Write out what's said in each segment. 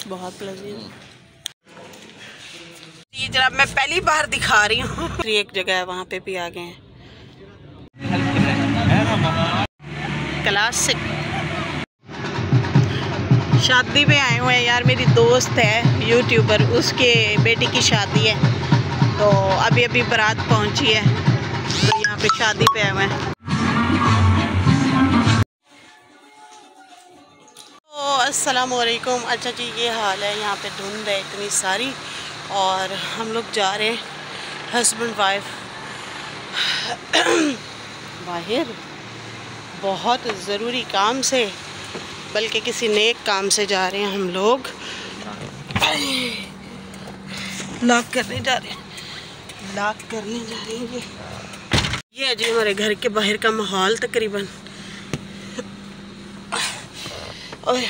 बहुत लजीज। ये जनाब मैं पहली बार दिखा रही हूँ। एक जगह है वहाँ पे भी आ गए हैं। क्लासिक शादी पे आए हुए हैं यार। मेरी दोस्त है यूट्यूबर, उसके बेटी की शादी है, तो अभी अभी बारात पहुँची है, तो यहाँ पे शादी पे आए हुए हैं। तो अस्सलाम वालेकुम। अच्छा जी, ये हाल है, यहाँ पे धुंध है इतनी सारी, और हम लोग जा रहे हैं हस्बैंड वाइफ बाहर बहुत ज़रूरी काम से, बल्कि किसी नेक काम से जा रहे हैं हम लोग। लॉक करने जा रहे हैं ये है जी हमारे घर के बाहर का माहौल तकरीबन। ओए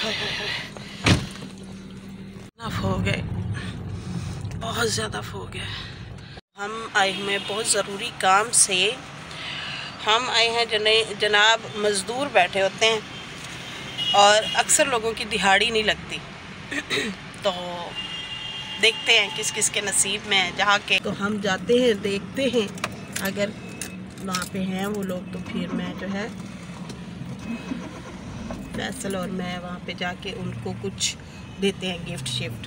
हो गए, बहुत ज़्यादा हो गया। हम आए हुए बहुत ज़रूरी काम से। हम आए हैं जनाब, मज़दूर बैठे होते हैं और अक्सर लोगों की दिहाड़ी नहीं लगती। तो देखते हैं किस किस के नसीब में है जहाँ के, तो हम जाते हैं, देखते हैं, अगर वहाँ पे हैं वो लोग तो फिर मैं जो है फैसल और मैं वहाँ पे जाके उनको कुछ देते हैं, गिफ्ट शिफ्ट।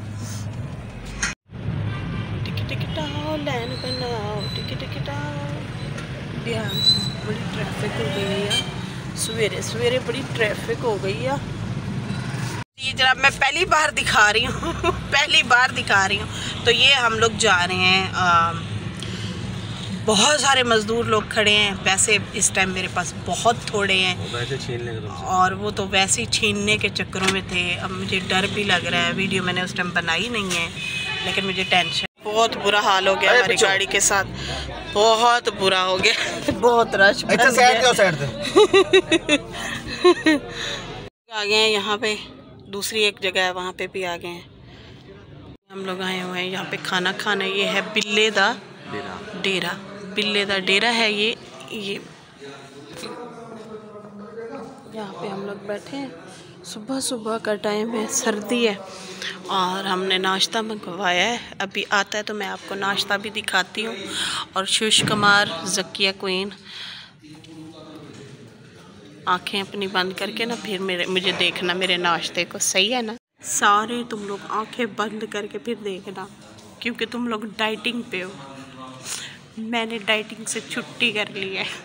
टिकट आओ, लाइन बनाओ, टिकट आओ। ध्यान, बड़ी ट्रैफिक हो गई है सवेरे सवेरे, बड़ी ट्रैफिक हो गई है। ये जनाब मैं पहली बार दिखा रही हूँ। तो ये हम लोग जा रहे हैं, बहुत सारे मज़दूर लोग खड़े हैं। पैसे इस टाइम मेरे पास बहुत थोड़े हैं, वैसे छीन लेंगे और वो तो वैसे ही छीनने के चक्करों में थे। अब मुझे डर भी लग रहा है, वीडियो मैंने उस टाइम बनाई नहीं है, लेकिन मुझे टेंशन, बहुत बुरा हाल हो गया हमारी गाड़ी के साथ, बहुत बुरा हो गया। बहुत रश आ गए हैं यहाँ पे। दूसरी एक जगह है वहाँ पे भी आ गए हैं। हम लोग आए हुए हैं यहाँ पे खाना खाने। ये है बिल्ले दा डेरा, बिल्ले दा डेरा है ये। यहाँ पे हम लोग बैठे हैं, सुबह सुबह का टाइम है, सर्दी है, और हमने नाश्ता मंगवाया है। अभी आता है तो मैं आपको नाश्ता भी दिखाती हूँ। और शुश कुमार, ज़किया क्वीन आंखें अपनी बंद करके ना फिर मुझे देखना मेरे नाश्ते को, सही है ना? सारे तुम लोग आंखें बंद करके फिर देखना, क्योंकि तुम लोग डाइटिंग पे हो। मैंने डाइटिंग से छुट्टी कर ली है।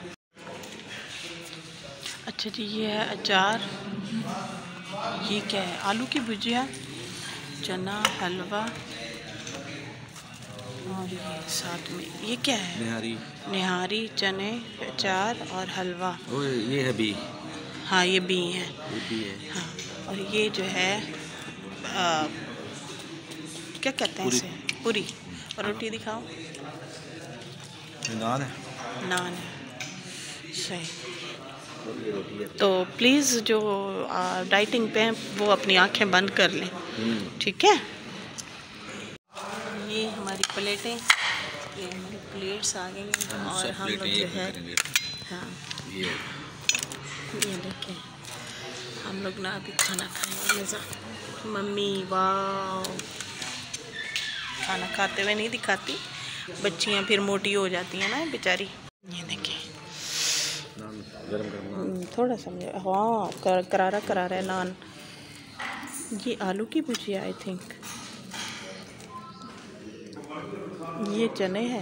अच्छा जी, ये है अचार। ये क्या है? आलू की भुजिया, चना हलवा, और ये साथ में ये क्या है? निहारी, चने, अचार और हलवा। ये है बी। हाँ, ये बी है। हाँ, और ये जो है क्या कहते हैं इसे? पूरी। और रोटी दिखाओ। नान है। सही। तो प्लीज़ जो डाइटिंग पे हैं वो अपनी आंखें बंद कर लें, ठीक है? ये हमारी प्लेटें, ये हमारी प्लेट्स आ गई हैं, और हम लोग जो है, हाँ ये देखें, हम लोग ना अभी खाना खाएंगे। मज़ा, मम्मी वाह, खाना खाते हुए नहीं दिखाती, बच्चियाँ फिर मोटी हो जाती हैं ना बेचारी। ये देखें, थोड़ा सा, हाँ, करारा है नान। ये आलू की भुजिया आई थिंक, ये चने हैं।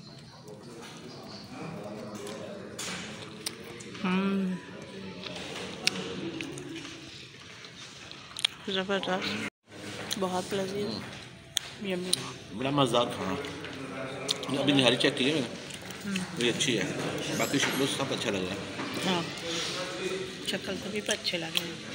ज़बरदस्त, बहुत लजीज, यम्मी, बड़ा मज़ेदार खाना। अभी निहारी चेक की है मैंने, ये अच्छी है, बाकी शक्ल सब अच्छा लग रहा है। हाँ, शक्ल सभी पर अच्छे लगे हैं।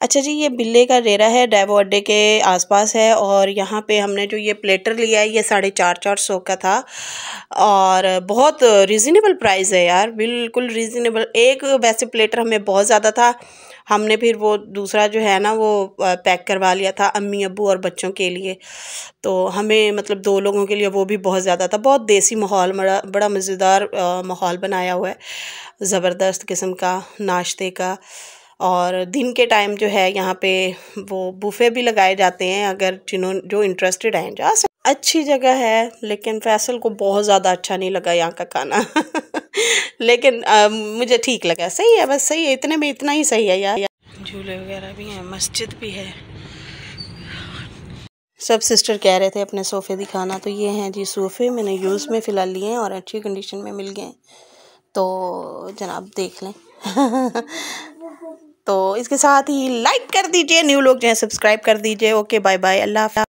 अच्छा जी, ये बिल्ले का डेरा है, डेवो अड्डे के आसपास है। और यहाँ पे हमने जो ये प्लेटर लिया है ये 450 का था और बहुत रीज़नेबल प्राइस है यार, बिल्कुल रीज़नेबल। एक वैसे प्लेटर हमें बहुत ज़्यादा था, हमने फिर वो दूसरा जो है ना वो पैक करवा लिया था अम्मी अब्बू और बच्चों के लिए। तो हमें मतलब 2 लोगों के लिए वो भी बहुत ज़्यादा था। बहुत देसी माहौल, बड़ा मज़ेदार माहौल बनाया हुआ है, ज़बरदस्त किस्म का नाश्ते का। और दिन के टाइम जो है यहाँ पे वो बुफ़े भी लगाए जाते हैं, अगर जो इंटरेस्टेड हैं जा सकते। अच्छी जगह है, लेकिन फैसल को बहुत ज़्यादा अच्छा नहीं लगा यहाँ का खाना लेकिन मुझे ठीक लगा, सही है, बस सही है, इतने में इतना ही सही है यार। झूले वगैरह भी हैं, मस्जिद भी है। सब सिस्टर कह रहे थे अपने सोफ़े दिखाना, तो ये हैं जी सोफ़े, मैंने यूज़ में फ़िलहाल लिए हैं और अच्छी कंडीशन में मिल गए, तो जनाब देख लें तो इसके साथ ही लाइक कर दीजिए, न्यू लोग जो हैं सब्सक्राइब कर दीजिए। ओके बाय बाय, अल्लाह हाफ़िज़।